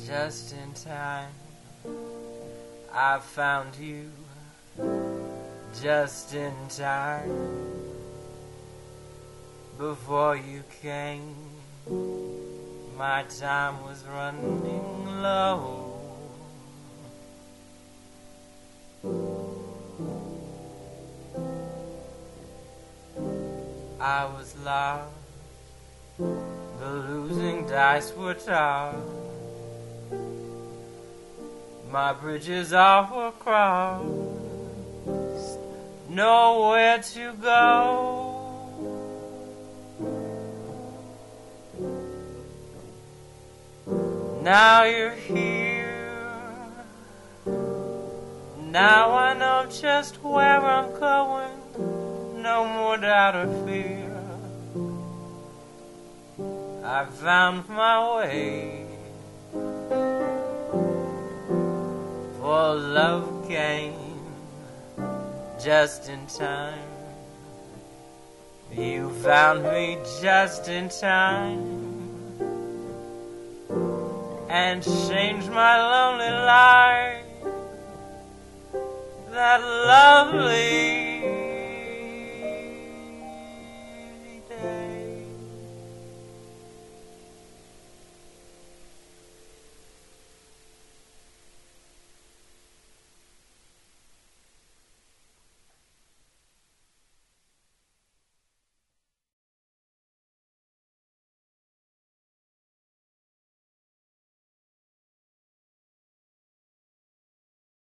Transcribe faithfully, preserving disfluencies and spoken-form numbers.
just in time. I found you just in time. Before you came, my time was running low. I was lost, the losing dice were tossed. My bridges all were crossed, nowhere to go. Now you're here, now I know just where I'm going. No more doubt or fear, I found my way. For love came just in time. You found me just in time and changed my lonely life. That lovely